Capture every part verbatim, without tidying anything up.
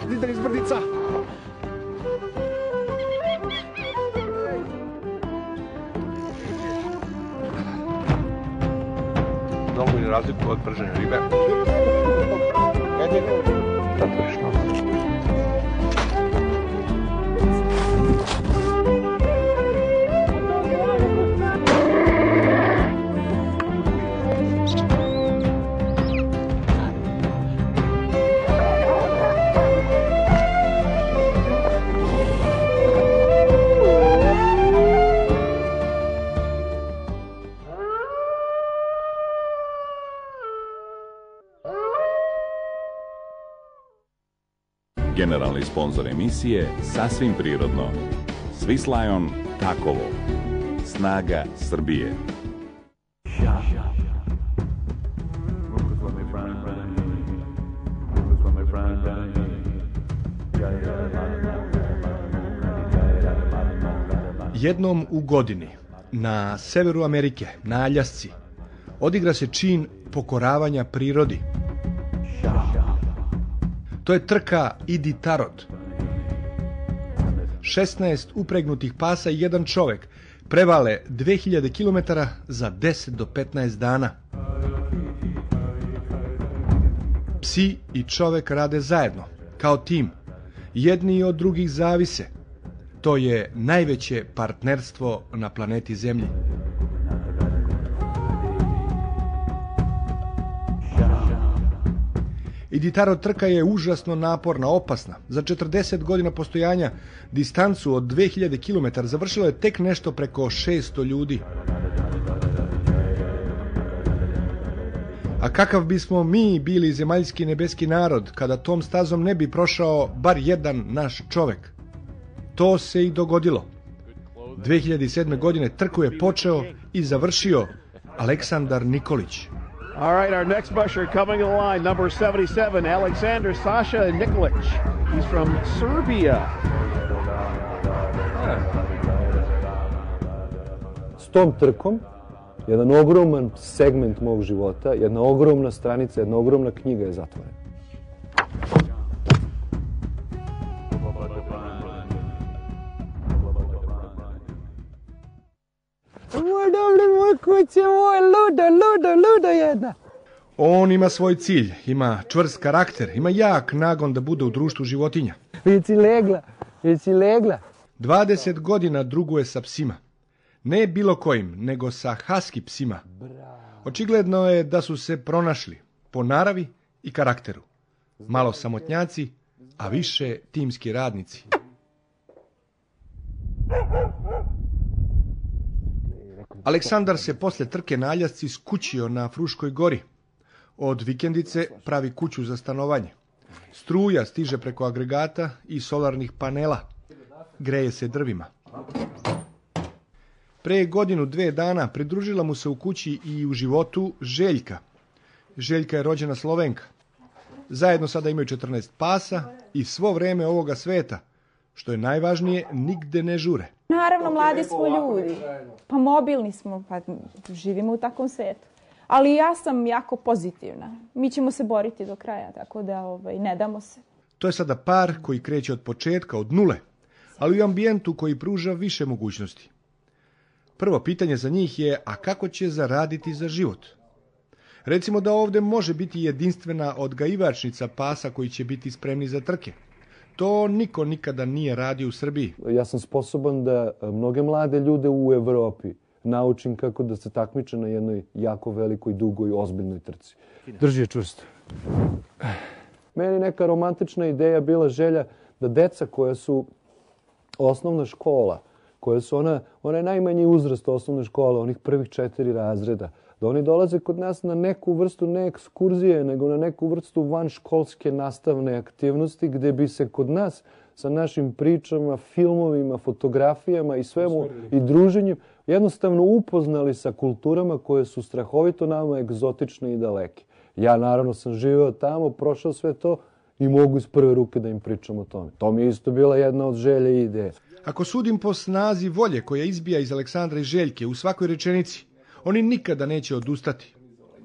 dizanje izbrdica. Mnogo je razliku od pržene ribe. Tatrično. Generalni sponzor emisije Sasvim prirodno. Swiss Lion Takovo. Snaga Srbije. Jednom u godini na severu Amerike, na Aljasci, odigra se čin pokoravanja prirodi. To je trka Iditarod. šesnaest upregnutih pasa i jedan čovek prevale dve hiljade kilometara za deset do petnaest dana. Psi i čovek rade zajedno, kao tim. Jedni od drugih zavise. To je najveće partnerstvo na planeti Zemlji. Iditarod trka je užasno naporna, opasna. Za četrdeset godina postojanja distancu od dve hiljade kilometara završilo je tek nešto preko šesto ljudi. A kakav bismo mi bili zemaljski nebeski narod kada tom stazom ne bi prošao bar jedan naš čovek? To se i dogodilo. dve hiljade sedme. godine trku je počeo i završio Aleksandar Nikolić. All right, our next busher coming in line, number seventy-seven, Aleksandar Sasha Nikolić. He's from Serbia. S tom trkom, jedan ogroman segment mog života, jedna ogromna stranica, jedna ogromna knjiga je zatvorena. Moj dobri, moj kuće, moj ludo, ludo, ludo jedna. On ima svoj cilj, ima čvrst karakter, ima jak nagon da bude u društvu životinja. Vici legla, vici legla. dvadeset godina druguje sa psima. Ne bilo kojim, nego sa husky psima. Očigledno je da su se pronašli po naravi i karakteru. Malo samotnjaci, a više timski radnici. Aleksandar se posle trke na Aljasci skućio na Fruškoj gori. Od vikendice pravi kuću za stanovanje. Struja stiže preko agregata i solarnih panela. Greje se drvima. Pre godinu dve dana pridružila mu se u kući i u životu Željka. Željka je rođena Slovenka. Zajedno sada imaju četrnaest pasa i svo vreme ovoga sveta, što je najvažnije, nigde ne žure. Naravno, mladi smo ljudi, pa mobilni smo, pa živimo u takvom svetu. Ali ja sam jako pozitivna. Mi ćemo se boriti do kraja, tako da ovaj, ne damo se. To je sada par koji kreće od početka, od nule, ali u ambijentu koji pruža više mogućnosti. Prvo pitanje za njih je, a kako će zaraditi za život? Recimo da ovde može biti jedinstvena odgajivačnica pasa koji će biti spremni za trke. To niko nikada nije radio u Srbiji. Ja sam sposoban da mnoge mlade ljude u Evropi naučim kako da se takmiče na jednoj jako velikoj, dugoj, ozbiljnoj trci. Drži je čvrsto. Meni neka romantična ideja bila želja da deca koja su osnovna škola, koja su ona, onaj najmanji uzrast osnovne škole, onih prvih četiri razreda, da oni dolaze kod nas na neku vrstu ne ekskurzije, nego na neku vrstu vanškolske nastavne aktivnosti gde bi se kod nas sa našim pričama, filmovima, fotografijama i svemu i druženjem jednostavno upoznali sa kulturama koje su strahovito nama egzotične i daleke. Ja naravno sam živeo tamo, prošao sve to i mogu iz prve ruke da im pričam o tome. To mi je isto bila jedna od želje i ideje. Ako sudim po snazi volje koja izbija iz Aleksandra i Željke u svakoj rečenici, oni nikada neće odustati.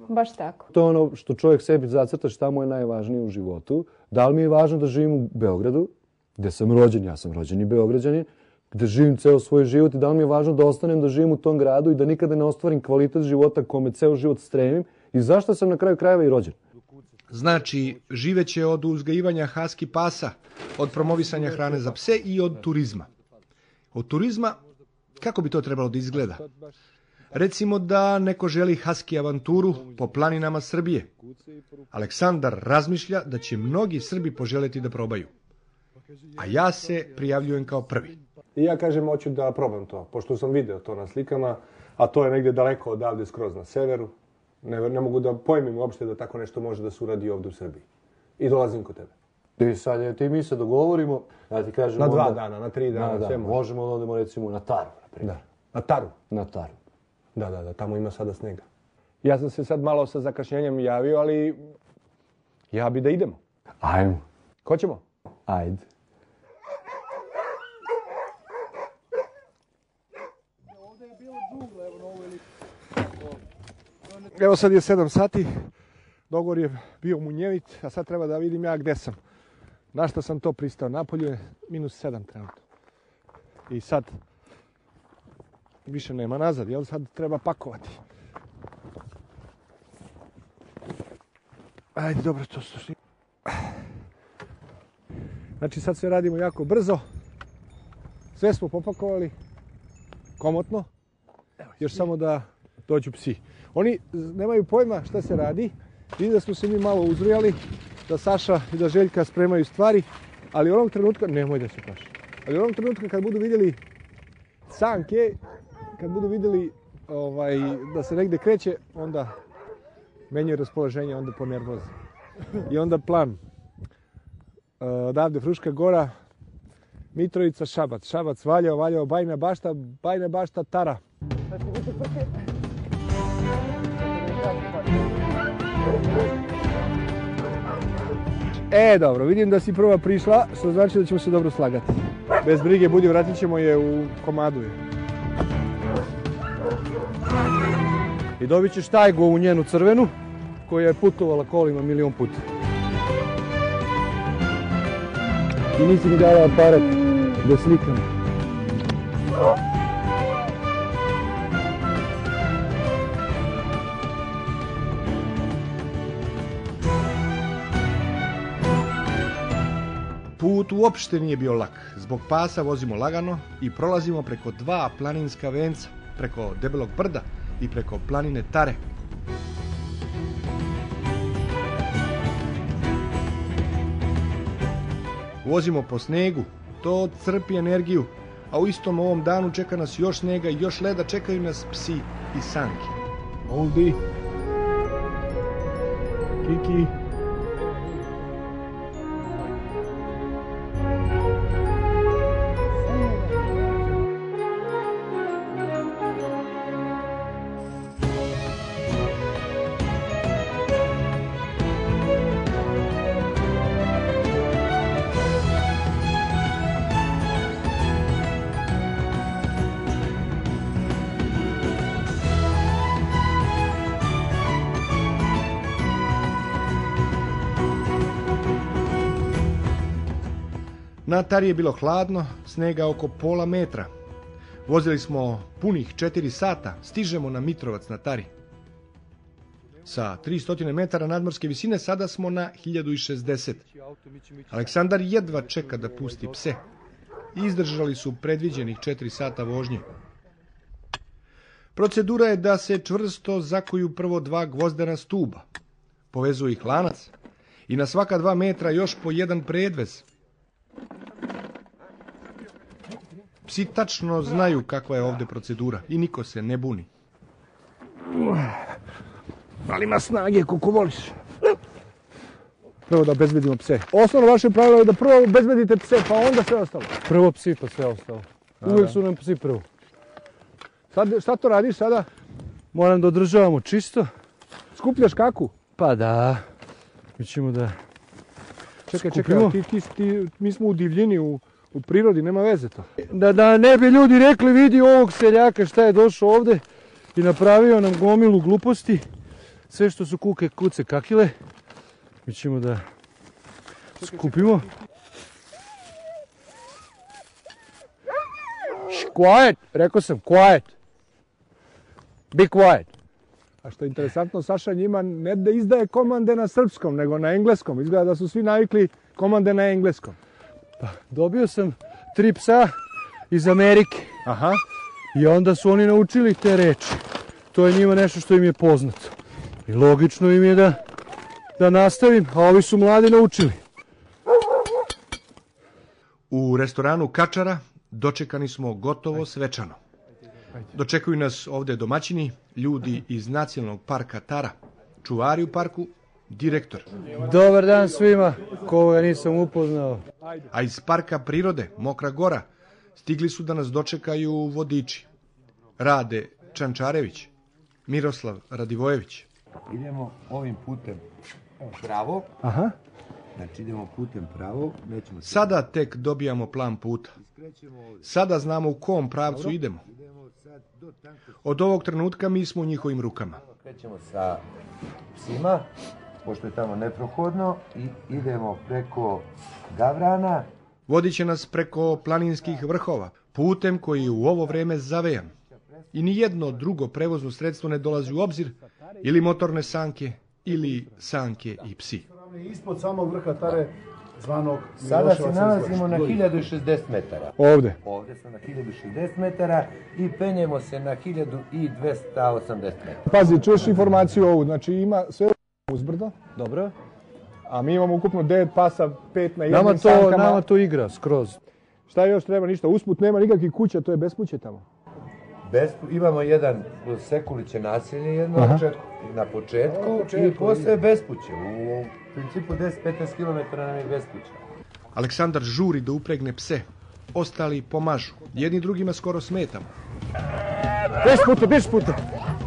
baš tako. To je ono što čovjek sebi zacrta šta mu je najvažnije u životu. Da li mi je važno da živim u Beogradu, gdje sam rođen, ja sam rođeni Beograđanin, gdje živim ceo svoj život i da li mi je važno da ostanem da živim u tom gradu i da nikada ne ostvarim kvalitet života kome ceo život stremim i zašto sam na kraju krajeva i rođen. Znači, živeće od uzgajivanja haski pasa, od promovisanja hrane za pse i od turizma. Od turizma, kako bi to trebalo da izgleda? Recimo da neko želi haski avanturu po planinama Srbije. Aleksandar razmišlja da će mnogi Srbi poželjeti da probaju. A ja se prijavljujem kao prvi. I ja kažem, hoću da probam to, pošto sam video to na slikama, a to je negdje daleko odavde, skroz na severu. Ne, ne mogu da pojmim uopšte da tako nešto može da se uradi ovdje u Srbiji. I dolazim kod tebe. I sad ti mi se dogovorimo, ja ti kažem na dva onda, dana, na tri dana, da, sve da, može. možemo da odemo recimo na Taru, na primjer. Da. Na Taru? Na Taru. Da, da, da, tamo ima sada snega. Ja sam se sad malo sa zakašnjenjem javio, ali ja bi da idemo. Ajmo. Ko ćemo? Ajde. Evo sad je sedam sati, dogovor je bio munjevit, a sad treba da vidim ja gde sam. Na šta sam to pristao? Napolju je minus sedam trenutno. I sad više nema nazad, jel? Sad treba pakovati. Ajde, dobro, to su... Znači sad sve radimo jako brzo. Sve smo popakovali. Komotno. Još samo da dođu psi. Oni nemaju pojma šta se radi. Vidim da smo se mi malo uzrujali, da Saša i da Željka spremaju stvari, ali u onom trenutka, nemoj da se plaši, ali u onom trenutka kad budu vidjeli sanke, kad budu vidjeli ovaj, da se negdje kreće, onda menjaju raspoloženje, onda ponervoze. I onda plan. Odavde Fruška Gora, Mitrovica, Šabac. Šabac, Valjevo, Valjevo, Bajina Bašta, Bajina Bašta, Tara. E, dobro, vidim da si prva prišla, što znači da ćemo se dobro slagati. Bez brige, budi, vratit ćemo je u komadu. I dobit ćeš tajgu ovu njenu crvenu, koja je putovala kolima milion puta. I nisi mi dala aparat da slikam. Put uopšte nije bio lak. Zbog pasa vozimo lagano i prolazimo preko dva planinska venca, preko Debelog brda i preko planine Tare. Vozimo po snegu, to crpi energiju, a u istom ovom danu čeka nas još snega i još leda, čekaju nas psi i sanke. Ovdje. Kiki. Na Tari je bilo hladno, snega oko pola metra. Vozili smo punih četiri sata, stižemo na Mitrovac na Tari. Sa tristo metara nadmorske visine sada smo na hiljadu šezdeset. Aleksandar jedva čeka da pusti pse. Izdržali su predviđenih četiri sata vožnje. Procedura je da se čvrsto zakuju prvo dva gvozdena stuba. Povezuje ih lanac i na svaka dva metra još po jedan predvez. Psi tačno znaju kakva je ovdje procedura i niko se ne buni. Ali ima snage koliko voliš. Prvo da obezbedimo pse. Osnovno vaše pravilo je da prvo obezbedite pse, pa onda sve ostalo. Prvo psi, pa sve ostalo. Uvijek su nam psi prvo. Sad, šta to radiš sada? Moram da održavamo čisto. Skupljaš kaku? Pa da. Mi ćemo da Čekaj, skupimo. čekaj, ti, ti, ti, mi smo u divljini, u, u prirodi, nema veze to. Da, da ne bi ljudi rekli, vidi ovog seljaka šta je došao ovde i napravio nam gomilu gluposti. sve što su kuke, kuce, kakile, mi ćemo da skupimo. Quiet, rekao sam, quiet. Be quiet. A što je interesantno, Saša njima ne da izdaje komande na srpskom, nego na engleskom. Izgleda da su svi navikli komande na engleskom. Pa, dobio sam tri psa iz Amerike. Aha. I onda su oni naučili te reči. To je njima nešto što im je poznato. I logično im je da, da nastavim, a ovi su mladi naučili. U restoranu Kačara dočekani smo gotovo svečano. Dočekuju nas ovdje domaćini, ljudi iz Nacionalnog parka Tara, čuvari u parku, direktor. Dobar dan svima, koga nisam upoznao. A iz parka prirode Mokra Gora stigli su da nas dočekaju vodiči. Rade Čančarević, Miroslav Radivojević. Idemo ovim putem pravo. Aha. Znači idemo putem pravo. Nećemo... Sada tek dobijamo plan puta. Sada znamo u kom pravcu idemo. Od ovog trenutka mi smo u njihovim rukama. Krećemo sa psima, pošto je tamo neprohodno, i idemo preko Gavrana. Vodit će nas preko planinskih vrhova, putem koji je u ovo vreme zavejan. I ni jedno drugo prevozno sredstvo ne dolazi u obzir, ili motorne sanke, ili sanke i psi. Ispod samog vrha Tare, zvanog... Sada se nalazimo na hiljadu šezdeset metara. Ovde? Ovde sam na hiljadu šezdeset metara i penjemo se na hiljadu dvesta osamdeset metara. Pazi, čuješ informaciju ovu, znači ima sve uzbrdo. Dobro. A mi imamo ukupno devet pasa, pet na jednim Nama to, sankama. nama to igra, skroz. Šta još treba? Ništa. Usput nema nikakvih kuća, to je bespuće tamo. Bespu, imamo jedan Sekuliće naselje jedno na početku, na početku, početku i posle bespuće. U principu deset do petnaest kilometara nam je bespuće. Aleksandar žuri da upregne pse. Ostali pomažu. Jedni drugima skoro smetamo. Beš puta, beš puta!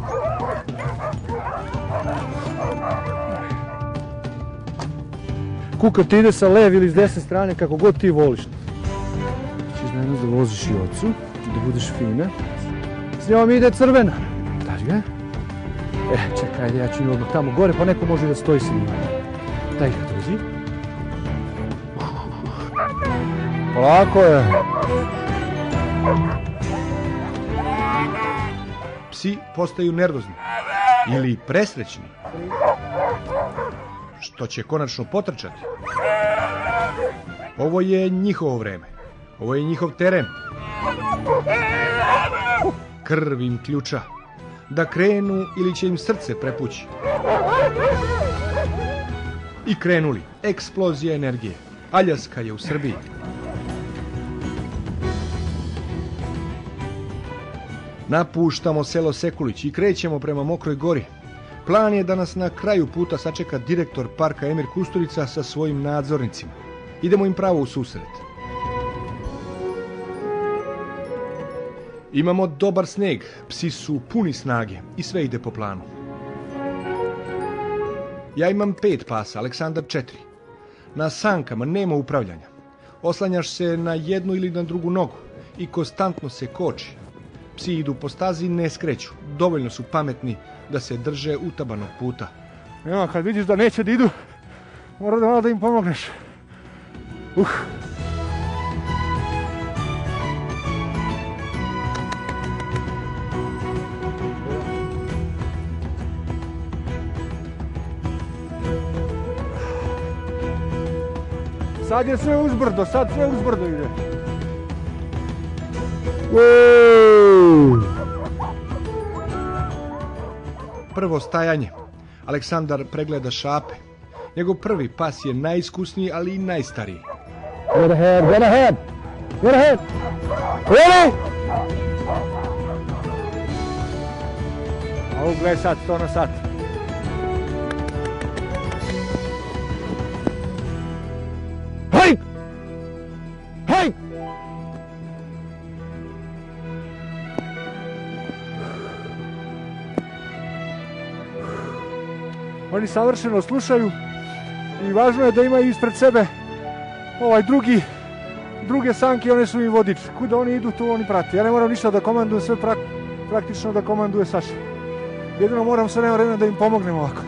Kuka ti ide sa leve ili s desne strane, kako god ti voliš. Češ danas da voziš i ocu, da budeš fina. S njom ide crvena. Daš ga? E, čekaj, ajde, ja ću i odmah tamo gore, pa neko može da stoji sa njima. Daj ga, drži. Polako je. Psi postaju nervozni ili presrećni, što će konačno potrčati. Ovo je njihovo vreme. Ovo je njihov teren. Krv im ključa. Da krenu ili će im srce prepući. I krenuli. Eksplozija energije. Aljaska je u Srbiji. Napuštamo selo Sekulić i krećemo prema Mokroj Gori. Plan je da nas na kraju puta sačeka direktor parka Emir Kusturica sa svojim nadzornicima. Idemo im pravo u susret. Imamo dobar sneg, psi su puni snage i sve ide po planu. Ja imam pet pasa, Aleksandar četiri. Na sankama nema upravljanja. Oslanjaš se na jednu ili na drugu nogu i konstantno se koči. Psi idu po stazi, ne skreću. Dovoljno su pametni da se drže utabanog puta. Evo, kad vidiš da neće da idu, mora da malo da im pomogneš. Uh. Sad je sve uzbrdo, sad sve uzbrdo ide. Uuu. Prvo stajanje. Aleksandar pregleda šape. Njegov prvi pas je najiskusniji, ali i najstariji. Get ahead, get ahead! Get ahead! Ready? A ovo gledaj sad, sto na sat. Hej! Hej! Oni savršeno slušaju i važno je da imaju ispred sebe ovaj drugi, druge sanke, one su im vodič. Kuda oni idu, tu oni prate. Ja ne moram ništa da komandujem, sve prak, praktično da komanduje Saša. Jedino moram sve nema vremena da im pomognem ovako.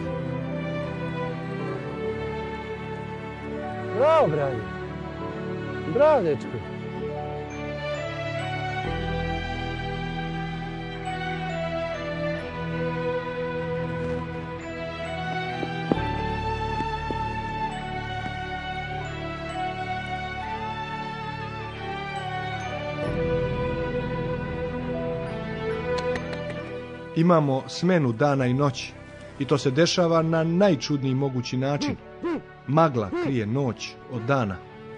Bravo, bravo. Bravo, dečko. Imamo smenu dana i noći i to se dešava na najčudniji mogući način. Magla krije noć od dana.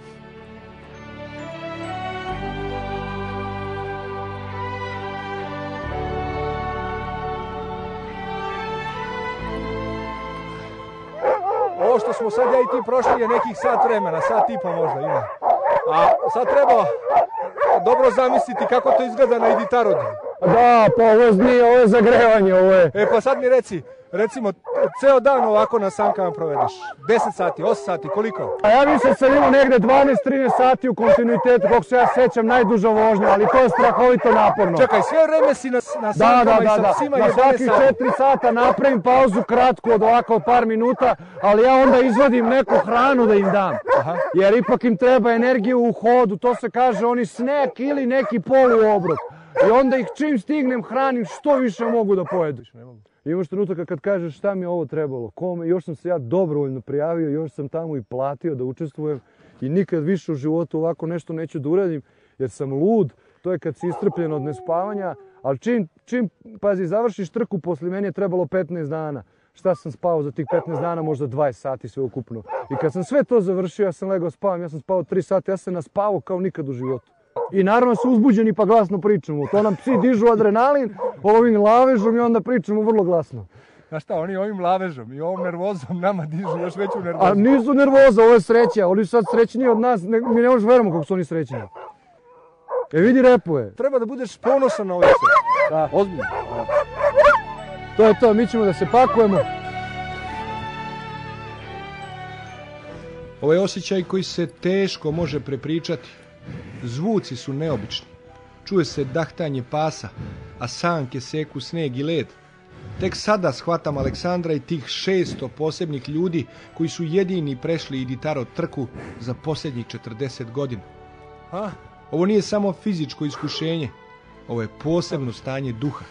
Ovo što smo sad ja i ti prošli je nekih sat vremena, sat i po možda ima. A sad treba dobro zamisliti kako to izgleda na Iditarodu. Da, pa ovo nije, ovo je zagrevanje, ovo je. E pa sad mi reci, recimo, ceo dan ovako na sankama provedeš. deset sati, osam sati, koliko? A ja mislim sam imao negde dvanaest trinaest sati u kontinuitetu, kako se ja sećam, najduža vožnja, ali to je strahovito naporno. Čekaj, sve vreme si na, na sankama da, da, i sa da, psima da. Na svaki četiri sata napravim pauzu kratku od ovako par minuta, ali ja onda izvadim neku hranu da im dam. Aha. Jer ipak im treba energiju u hodu, to se kaže oni snack ili neki poluobrok. I onda ih čim stignem hranim što više mogu da pojedu. Imaš trenutaka kad kažeš šta mi je ovo trebalo, kome, još sam se ja dobrovoljno prijavio, još sam tamo i platio da učestvujem i nikad više u životu ovako nešto neću da uradim jer sam lud, to je kad si istrpljen od nespavanja, ali čim, čim pazi, završiš trku, poslije meni je trebalo petnaest dana. Šta sam spao za tih petnaest dana, možda dvadeset sati sve ukupno. I kad sam sve to završio, ja sam legao spavam, ja sam spao tri sata, ja sam naspavao kao nikad u životu. I naravno su uzbuđeni pa glasno pričamo. To nam psi dižu adrenalin, ovim lavežom i onda pričamo vrlo glasno. Znaš šta, oni ovim lavežom i ovom nervozom nama dižu još veću nervozu. A nisu nervoza, ovo je sreća. Oni su sad srećniji od nas, ne, mi ne možeš verujemo kako su oni srećni. E vidi repuje. Treba da budeš ponosan na ovo sve. Da. Ozbiljno. To je to, mi ćemo da se pakujemo. Ovo je osjećaj koji se teško može prepričati. Zvuci su neobični. Čuje se dahtanje pasa, a sanke seku sneg i led. Tek sada shvatam Aleksandra i tih šesto posebnih ljudi koji su jedini prešli Iditarod trku za posljednjih četrdeset godina. A? Ovo nije samo fizičko iskušenje, ovo je posebno stanje duha.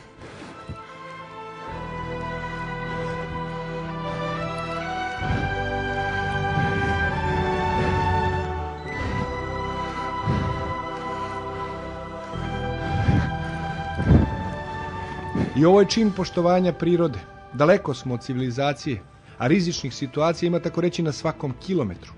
I ovo je čin poštovanja prirode. Daleko smo od civilizacije, a rizičnih situacija ima tako reći na svakom kilometru.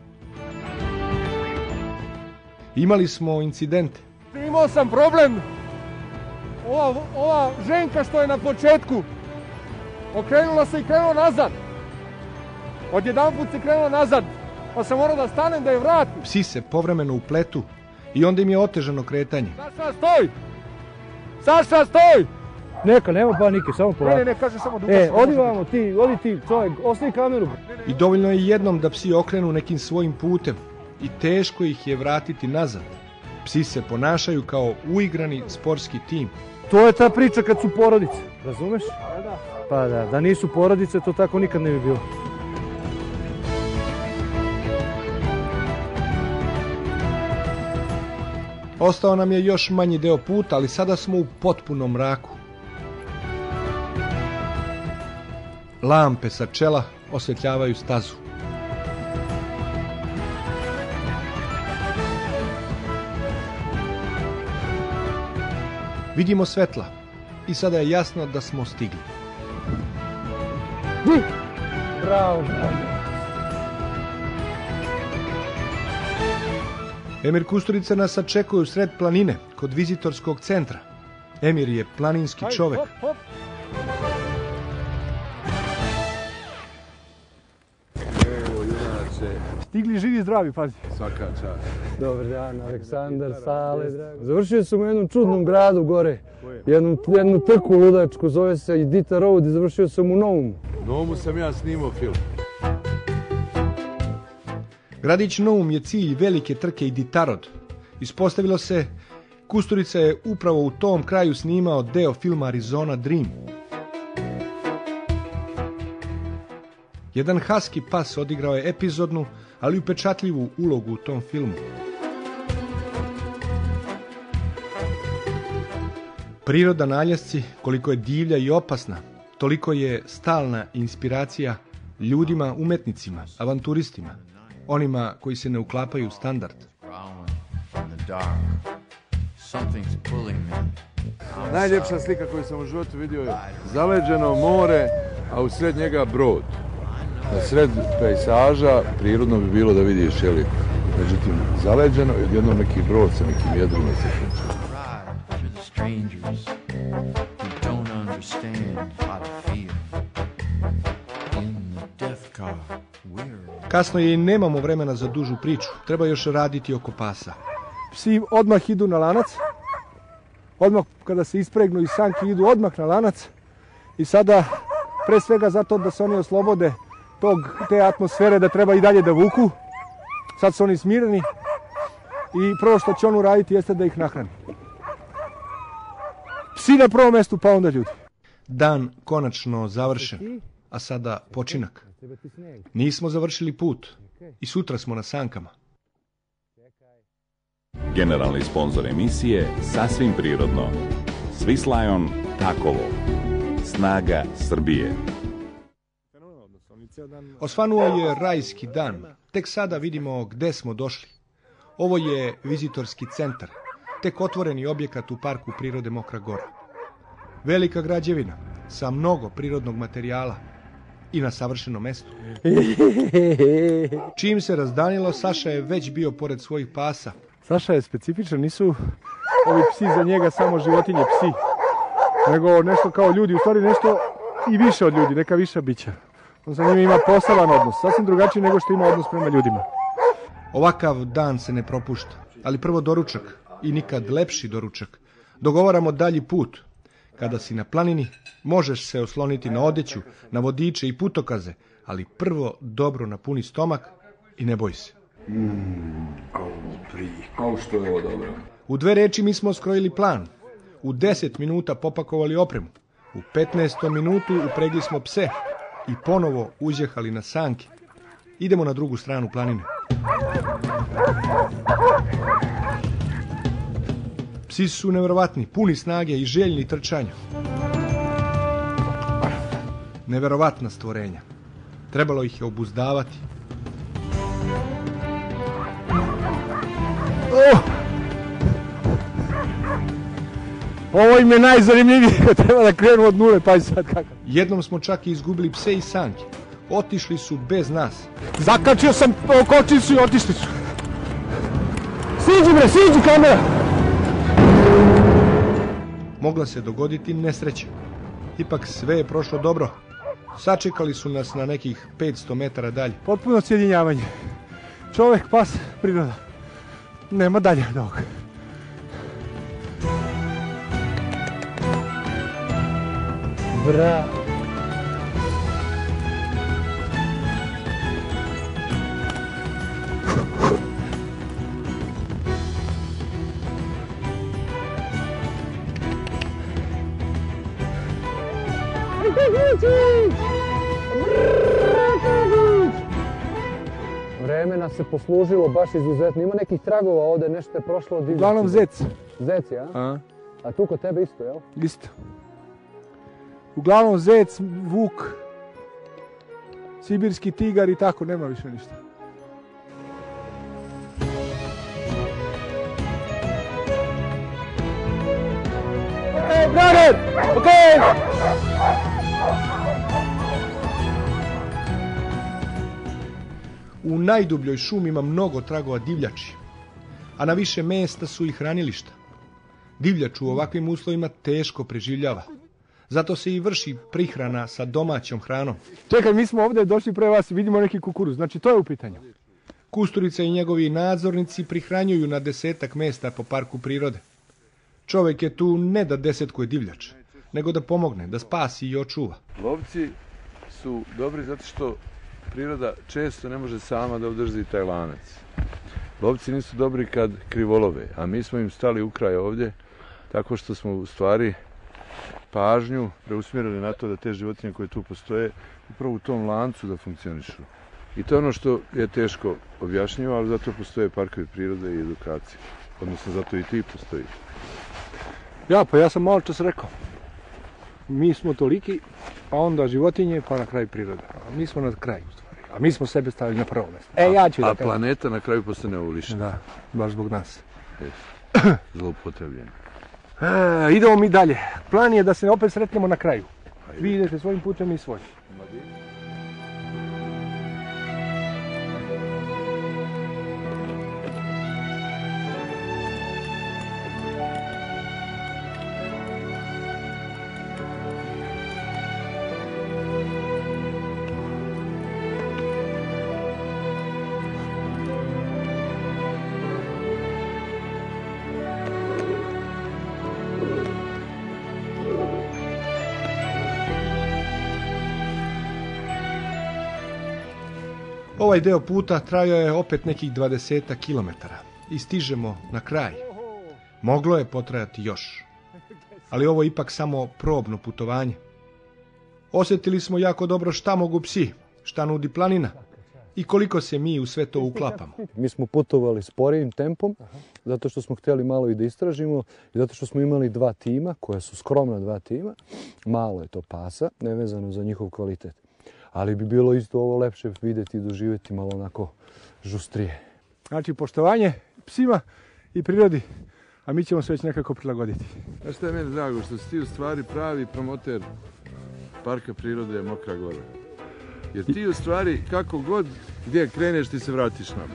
Imali smo incidente. Imao sam problem. Ova, ova ženka što je na početku okrenula se i krenula nazad. Odjedanput se krenula nazad, pa sam morao da stanem da je vratim. Psi se povremeno upletu i onda im je otežano kretanje. Saša, stoj! Saša, stoj! Neka, nema panike, samo polako. Ne, ne, ne, kaže samo dugo. E, odi vamo, ti, odi ti, čovjek, ostavi kameru. I dovoljno je jednom da psi okrenu nekim svojim putem i teško ih je vratiti nazad. Psi se ponašaju kao uigrani sportski tim. To je ta priča kad su porodice, razumeš? Pa da. Pa da, da nisu porodice, to tako nikad ne bi bilo. Ostao nam je još manji deo puta, ali sada smo u potpunom mraku. Lampe sa čela osvetljavaju stazu. Vidimo svetla i sada je jasno da smo stigli. Bravo. Emir Kusturica nas sačekuje u sred planine, kod vizitorskog centra. Emir je planinski čovek. Hop, hop. Evo, junače. Stigli živi i zdravi, pazi. Svaka čast. Dobar dan, Aleksandar, Sale, drago. Završio sam u jednom čudnom gradu gore. Jednu, jednu trku ludačku, zove se Iditarod i završio sam u Noumu. U Noumu sam ja snimao film. Gradić Noum je cilj velike trke Iditarod. Ispostavilo se, Kusturica je upravo u tom kraju snimao deo filma Arizona Dream. Jedan husky pas odigrao je epizodnu, ali upečatljivu ulogu u tom filmu. Priroda na Aljasci, koliko je divlja i opasna, toliko je stalna inspiracija ljudima, umetnicima, avanturistima, onima koji se ne uklapaju u standard. Najljepša slika koju sam u životu vidio je zaleđeno more, a u sred njega brod. Na sred pejsaža prirodno bi bilo da vidiš, jeli, međutim zaleđeno i odjednom neki brod sa nekim jedrima se kreće. Kasno je i nemamo vremena za dužu priču, treba još raditi oko pasa. Psi odmah idu na lanac, odmah kada se ispregnu iz sanki idu odmah na lanac i sada pre svega zato da se oni oslobode tog, te atmosfere da treba i dalje da vuku. Sad su oni smireni i prvo što će on uraditi jeste da ih nahrani. Psi na prvom mjestu, pa onda ljudi. Dan konačno završen, a sada počinak. Nismo završili put i sutra smo na sankama. Generalni sponzor emisije Sasvim prirodno. Swiss Lion Takovo. Snaga Srbije. Osvanuo je rajski dan. Tek sada vidimo gde smo došli. Ovo je vizitorski centar. Tek otvoreni objekat u parku prirode Mokra Gora. Velika građevina sa mnogo prirodnog materijala i na savršenom mestu. Čim se razdanilo, Saša je već bio pored svojih pasa. Saša je specifičan, nisu ovi psi za njega samo životinje psi, nego nešto kao ljudi, u stvari nešto i više od ljudi, neka viša bića. On sa njima ima poseban odnos, sasvim drugačiji nego što ima odnos prema ljudima. Ovakav dan se ne propušta, ali prvo doručak i nikad lepši doručak. Dogovaramo dalji put. Kada si na planini, možeš se osloniti na odeću, na vodiče i putokaze, ali prvo dobro napuni stomak i ne boj se. Mm, au, pri, au što je ovo dobro. U dve reči mi smo skrojili plan. U deset minuta popakovali opremu. U petnaestom minutu upregli smo pse i ponovo uzjehali na sanke. Idemo na drugu stranu planine. Psi su neverovatni, puni snage i željni trčanja. Neverovatna stvorenja. Trebalo ih je obuzdavati. Oh! Ovo im je najzanimljivije, treba da krenu od nule, pa i sad kako. Jednom smo čak i izgubili pse i sanke. Otišli su bez nas. Zakačio sam kočicu i otišli su. Siđi bre, siđi kamera! Mogla se dogoditi nesreća. Ipak sve je prošlo dobro. Sačekali su nas na nekih petsto metara dalje. Potpuno sjedinjavanje. Čovek, pas, priroda. Nema dalje od ovoga. Bra. Vreme nas se poslužilo baš izuzetno. Ima nekih tragova ovde, nešto je prošlo od divljači. Uglavnom zec. Zec, ja? A? A tu kod tebe isto, jel? Isto. Uglavnom zec, vuk, sibirski tigar i tako, nema više ništa. Ej, brother! Okej! U najdubljoj šumi ima mnogo tragova divljači, a na više mesta su i hranilišta. Divljač u ovakvim uslovima teško preživljava. Zato se i vrši prihrana sa domaćom hranom. Čekaj, mi smo ovdje došli pre vas i vidimo neki kukuruz, znači to je u pitanju. Kusturica i njegovi nadzornici prihranjuju na desetak mesta po parku prirode. Čovjek je tu ne da desetkuje divljač, nego da pomogne, da spasi i očuva. Lovci su dobri zato što priroda često ne može sama da održi taj lanac. Lovci nisu dobri kad krivolove, a mi smo im stali u kraj ovdje, tako što smo u stvari pažnju preusmjerili na to da te životinje koje tu postoje upravo u tom lancu da funkcionišu. I to je ono što je teško objašnjivo, ali zato postoje parkovi prirode i edukacije. Odnosno, zato i ti postoji. Ja, pa ja sam malo čas rekao. Mi smo toliki, pa onda životinje, pa na kraju priroda. A mi smo na kraju, u stvari. A mi smo sebe stavili na prvo mjesto. E, ja ću a, da a planeta na kraju postane ulišna. Da, baš zbog nas. Zloupotrebljena. E, idemo mi dalje. Plan je da se opet sretnemo na kraju. Vi idete svojim putem i svojim. Ovaj deo puta trajao je opet nekih dvadesetak kilometara i stižemo na kraj. Moglo je potrajati još, ali ovo je ipak samo probno putovanje. Osjetili smo jako dobro šta mogu psi, šta nudi planina i koliko se mi u sve to uklapamo. Mi smo putovali sporijim tempom, zato što smo htjeli malo i da istražimo i zato što smo imali dva tima, koja su skromna dva tima. Malo je to pasa, nevezano za njihov kvalitet. Ali bi bilo isto ovo lepše vidjeti i doživjeti malo onako žustrije. Znači, poštovanje psima i prirodi, a mi ćemo se već nekako prilagoditi. Znaš šta je meni drago, što si ti u stvari pravi promoter Parka prirode Mokra Gora. Jer ti u stvari, kako god gdje kreneš, ti se vratiš nama.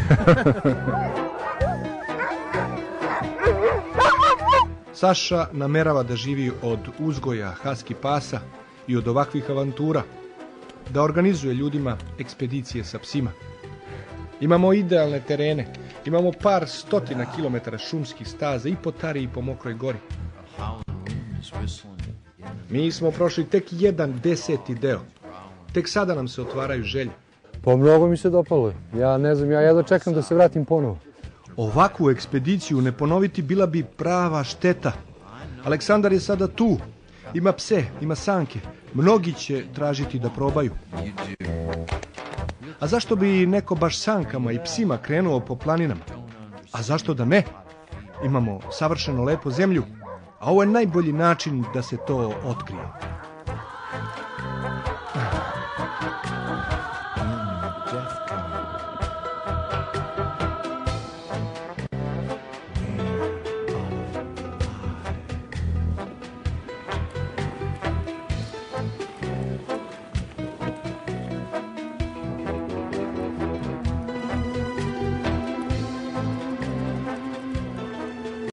Saša namerava da živi od uzgoja husky pasa i od ovakvih avantura, da organizuje ljudima ekspedicije sa psima. Imamo idealne terene, imamo par stotina kilometara šumskih staza i po Tari i po Mokroj Gori. Mi smo prošli tek jedan deseti deo. Tek sada nam se otvaraju želje. Pa mnogo mi se dopalo. Ja ne znam, ja jedva čekam da se vratim ponovo. Ovakvu ekspediciju ne ponoviti bila bi prava šteta. Aleksandar je sada tu. Ima pse, ima sanke. Mnogi će tražiti da probaju. A zašto bi neko baš sankama i psima krenuo po planinama? A zašto da ne? Imamo savršeno lepo zemlju, a ovo je najbolji način da se to otkrije.